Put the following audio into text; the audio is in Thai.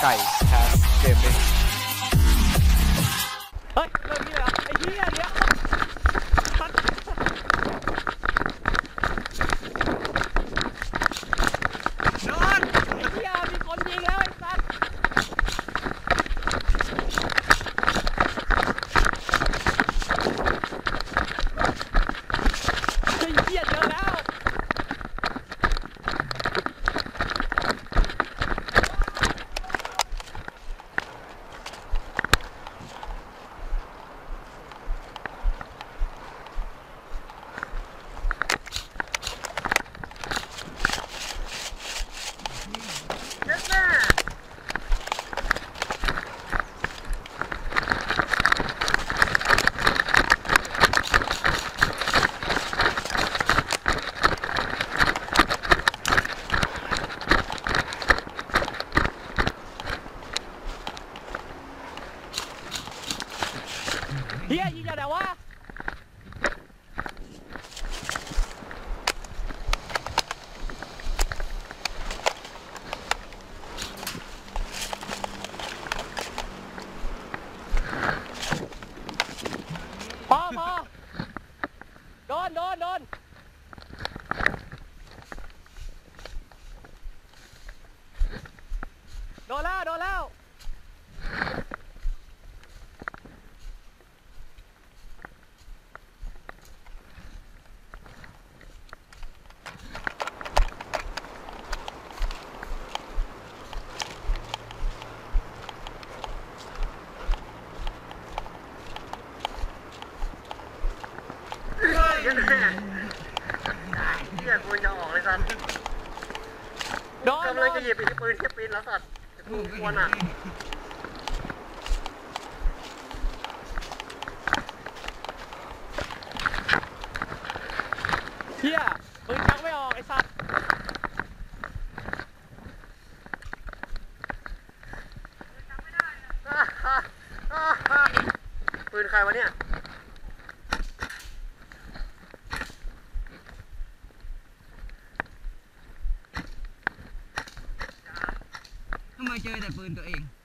ไก่แคสเกมมิ่งเฮ้ยเริ่มนี่แล้วไอ้เหี้ยเดี๋ยวนอนไอ้เหี้ยมีคนยิงแล้วไอ้สัสไอ้เหี้ยเจอแล้วเฮียยิงอย่างไหนวะพอโดนโดนแล้วเหี้ยกูจะออกเลยสัตว์กำลังจะหยิบปืนแล้วสัตว์กูควรอ่ะเฮียปืนชักไม่ออกไอ้สัตว์ปืนใครวะเนี่ยทำไมเจอแต่ปืนตัวเอง